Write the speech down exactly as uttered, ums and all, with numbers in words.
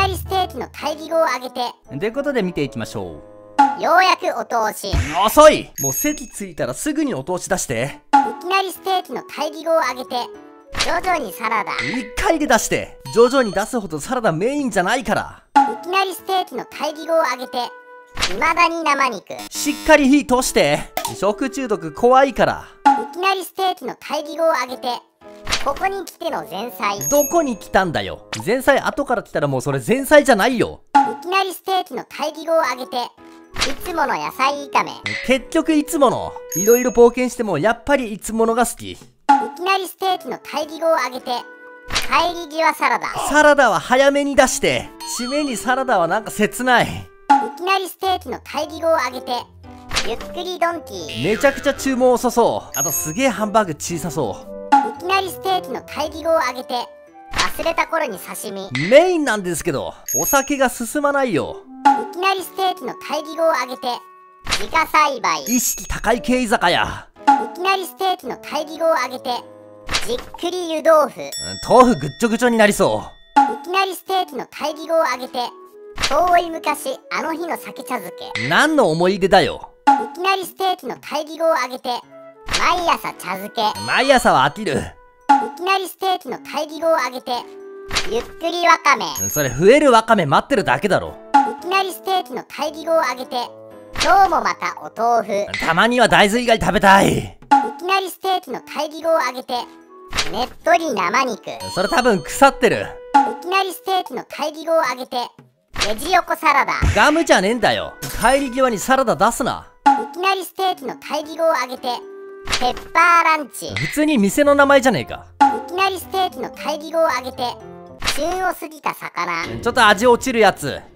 なりステーキの対義語を挙げて。 ということで見ていきましょう。ようやくお通し。 遅い。もう席ついたらすぐにお通し出して。 いきなりステーキの対義語を挙げて。徐々にサラダ。 一回で出して。徐々に出すほどサラダメインじゃないから。 いきなりステーキの対義語を挙げて。未だに生肉。 しっかり火通して。食中毒怖いから。 いきなりステーキの対義語を挙げて。ここに来ての前菜。 どこに来たんだよ。前菜後から来たらもうそれ前菜じゃないよ。 いきなりステーキの対義語を挙げて。いつもの野菜炒め。 結局いつもの。いろいろ冒険してもやっぱりいつものが好き。いきなりステーキの対義語を挙げて。帰り際サラダ。 サラダは早めに出して。締めにサラダはなんか切ない。 いきなりステーキの対義語を挙げて。ゆっくりドンキー。 めちゃくちゃ注文遅そう。あとすげえハンバーグ小さそう。 いきなりステーキの対義語を挙げて。忘れた頃に刺身。 メインなんですけどお酒が進まないよ。 いきなりステーキの対義語を挙げて。自家栽培。 意識高い系居酒屋。 いきなりステーキの対義語を挙げて。じっくり湯豆腐。 豆腐ぐっちょぐちょになりそう。 いきなりステーキの対義語を挙げて。遠い昔あの日の酒茶漬け。 何の思い出だよ。 いきなりステーキの対義語を挙げて。毎朝茶漬け。 毎朝は飽きる。 いきなりステーキの対義語を挙げて。ゆっくりわかめ。 それ増えるわかめ待ってるだけだろ。 いきなりステーキの対義語を挙げて。今日もまたお豆腐。 たまには大豆以外食べたい。 いきなりステーキの対義語を挙げて。ねっとり生肉。 それ多分腐ってる。 いきなりステーキの対義語を挙げて。レジ横サラダ。 ガムじゃねえんだよ。帰り際にサラダ出すな。 いきなりステーキの対義語を挙げて。ペッパーランチ。 普通に店の名前じゃねえか。 いきなりステーキの対義語を挙げて。旬を過ぎた魚。 ちょっと味落ちるやつ。